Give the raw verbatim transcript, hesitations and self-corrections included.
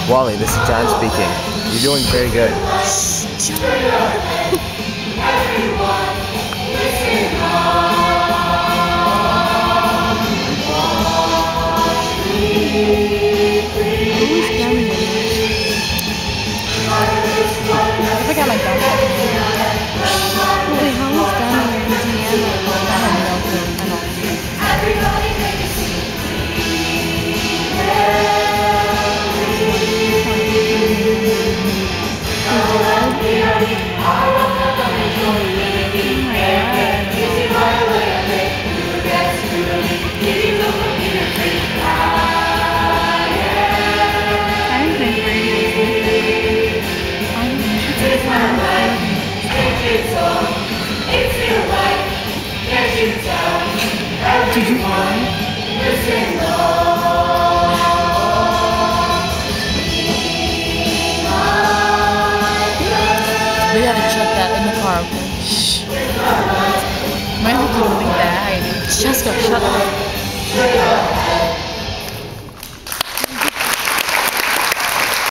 Wally, this is John speaking. You're doing very good. I forgot my gum. Wait, how is that in Indiana? I have no clue. I don't. Did you run? We gotta check that in the car, okay? Shh. Might have to leave that. Jessica, shut up.